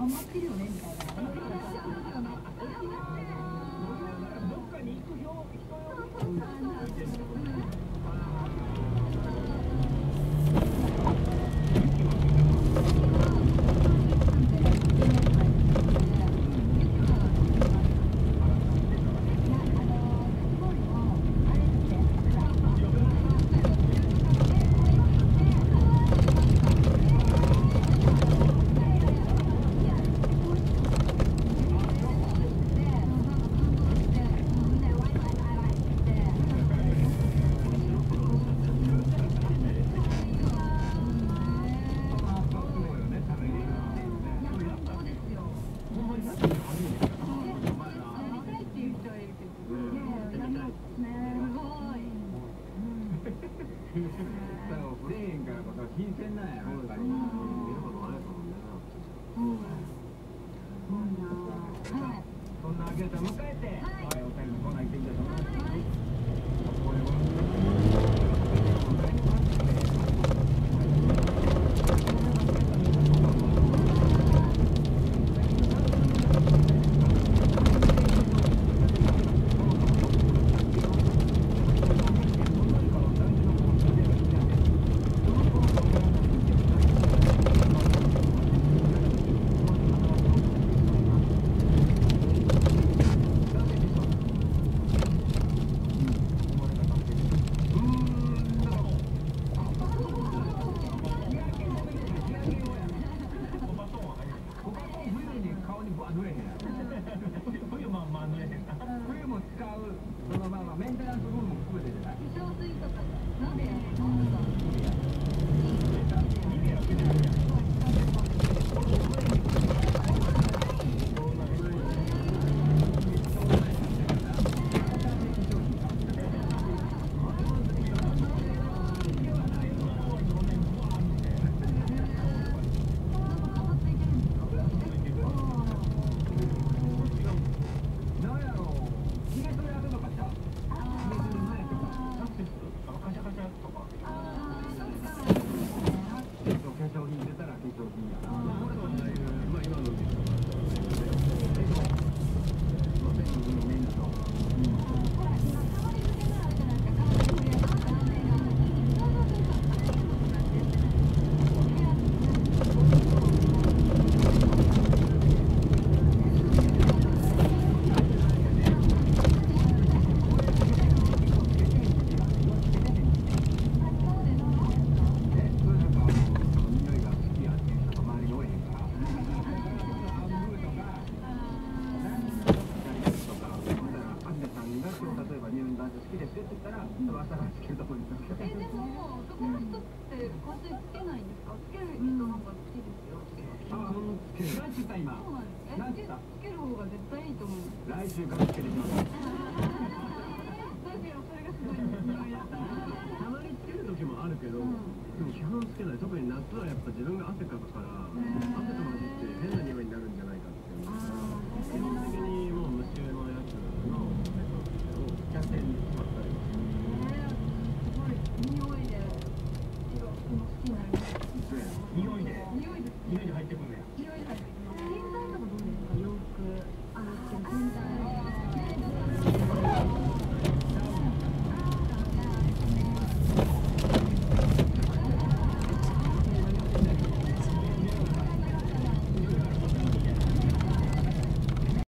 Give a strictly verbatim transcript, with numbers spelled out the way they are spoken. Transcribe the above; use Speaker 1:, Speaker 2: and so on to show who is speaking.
Speaker 1: 頑張ってるよねみたいな。
Speaker 2: どっかに行く人よ。
Speaker 3: 触れへんからこそ新鮮なんやろ、やっぱり。見ることないですもんね。そんな明け方迎えて、はい、お二人のコーナー行ってみたいと思います。冬も使う、そのままメンテナンス部分も含めてじゃない。
Speaker 1: 化粧水とかなんでやるの？
Speaker 3: 好きですって言ったら、明日からつけると思うんですよ。
Speaker 1: え、でももう男の人って香水つけないんですか？つける人なんか好きですよ。
Speaker 3: あ、つける。何つった今。
Speaker 1: そうなんです。え、つける方が絶対いいと思う。
Speaker 3: 来週からつけてきます。
Speaker 1: だけどそれがすごい匂いだった。
Speaker 4: たまにつける時もあるけど、でも基本つけない。特に夏はやっぱ自分が汗かくから。